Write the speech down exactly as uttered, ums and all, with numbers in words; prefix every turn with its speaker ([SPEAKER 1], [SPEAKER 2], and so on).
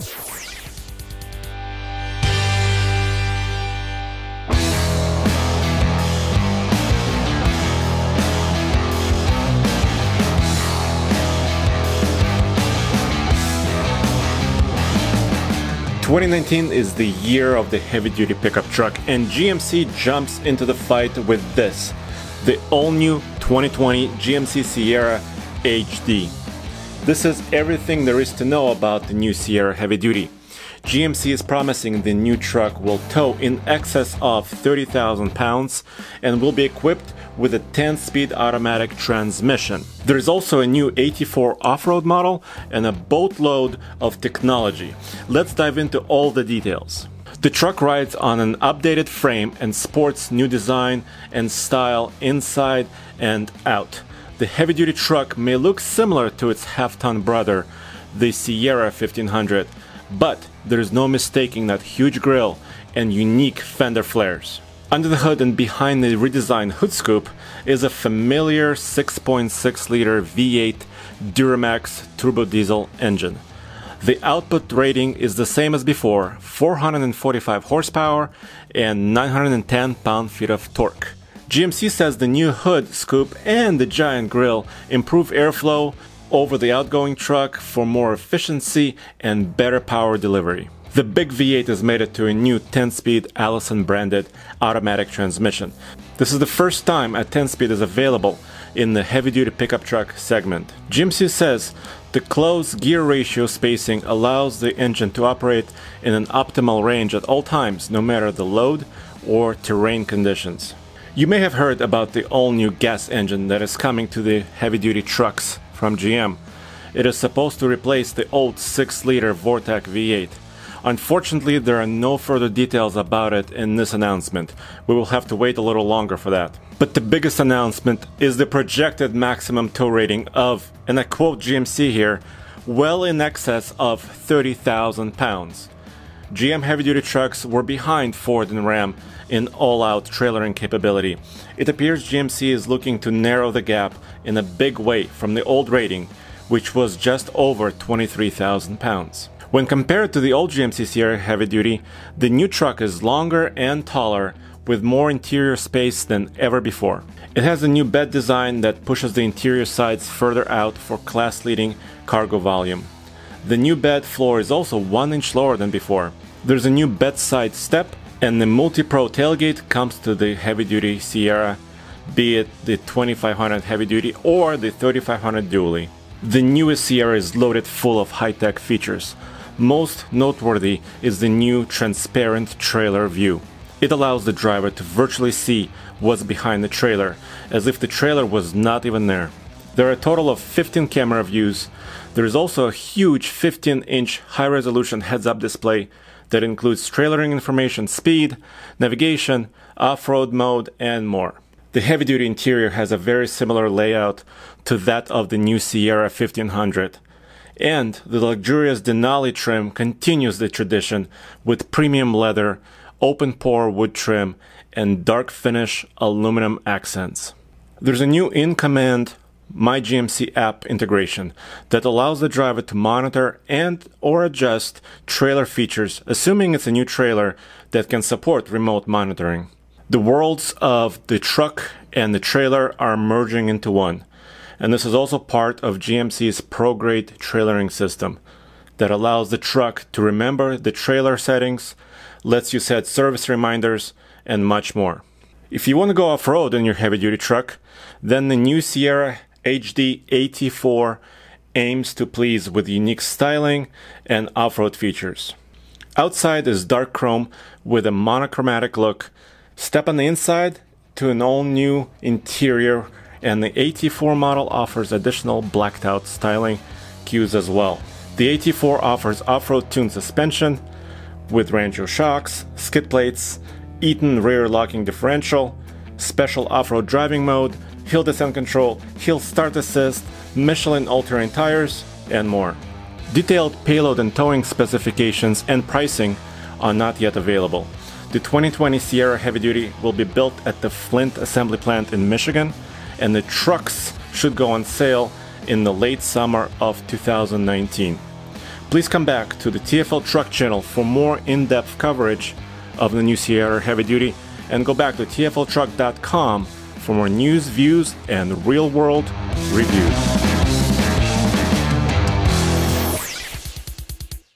[SPEAKER 1] twenty nineteen is the year of the heavy-duty pickup truck, and G M C jumps into the fight with this, the all-new twenty twenty G M C Sierra H D. This is everything there is to know about the new Sierra Heavy Duty. G M C is promising the new truck will tow in excess of thirty thousand pounds and will be equipped with a ten-speed automatic transmission. There is also a new eighty-four off-road model and a boatload of technology. Let's dive into all the details. The truck rides on an updated frame and sports new design and style inside and out. The heavy-duty truck may look similar to its half-ton brother, the Sierra fifteen hundred, but there is no mistaking that huge grille and unique fender flares. Under the hood and behind the redesigned hood scoop is a familiar six point six liter V eight Duramax turbo diesel engine. The output rating is the same as before, four hundred forty-five horsepower and nine hundred ten pound-feet of torque. G M C says the new hood scoop and the giant grille improve airflow over the outgoing truck for more efficiency and better power delivery. The big V eight has made it to a new ten-speed Allison-branded automatic transmission. This is the first time a ten-speed is available in the heavy-duty pickup truck segment. G M C says the close gear ratio spacing allows the engine to operate in an optimal range at all times, no matter the load or terrain conditions. You may have heard about the all-new gas engine that is coming to the heavy-duty trucks from G M. It is supposed to replace the old six liter Vortec V eight. Unfortunately, there are no further details about it in this announcement. We will have to wait a little longer for that. But the biggest announcement is the projected maximum tow rating of, and I quote G M C here, well in excess of thirty thousand pounds. G M heavy-duty trucks were behind Ford and Ram in all-out trailering capability. It appears G M C is looking to narrow the gap in a big way from the old rating, which was just over twenty-three thousand pounds. When compared to the old G M C Sierra Heavy Duty, the new truck is longer and taller, with more interior space than ever before. It has a new bed design that pushes the interior sides further out for class-leading cargo volume. The new bed floor is also one inch lower than before. There's a new bedside step, and the multi-pro tailgate comes to the heavy-duty Sierra, be it the twenty-five hundred Heavy Duty or the thirty-five hundred Dually. The newest Sierra is loaded full of high-tech features. Most noteworthy is the new transparent trailer view. It allows the driver to virtually see what's behind the trailer, as if the trailer was not even there. There are a total of fifteen camera views. There is also a huge fifteen inch high-resolution heads-up display that includes trailering information, speed, navigation, off-road mode, and more. The heavy-duty interior has a very similar layout to that of the new Sierra fifteen hundred. And the luxurious Denali trim continues the tradition with premium leather, open-pore wood trim, and dark finish aluminum accents. There's a new in-command My G M C app integration that allows the driver to monitor and or adjust trailer features, assuming it's a new trailer that can support remote monitoring. The worlds of the truck and the trailer are merging into one. And this is also part of G M C's ProGrade trailering system that allows the truck to remember the trailer settings, lets you set service reminders, and much more. If you want to go off-road in your heavy-duty truck, then the new Sierra H D eighty-four aims to please with unique styling and off-road features. Outside is dark chrome with a monochromatic look. Step on the inside to an all-new interior, and the eighty-four model offers additional blacked-out styling cues as well. The eighty-four offers off-road tuned suspension with Rancho shocks, skid plates, Eaton rear locking differential, special off-road driving mode, hill descent control, hill start assist, Michelin all-terrain tires, and more. Detailed payload and towing specifications and pricing are not yet available. The twenty twenty Sierra Heavy Duty will be built at the Flint Assembly Plant in Michigan, and the trucks should go on sale in the late summer of two thousand nineteen. Please come back to the T F L Truck channel for more in-depth coverage of the new Sierra Heavy Duty, and go back to T F L truck dot com for more news, views, and real-world reviews.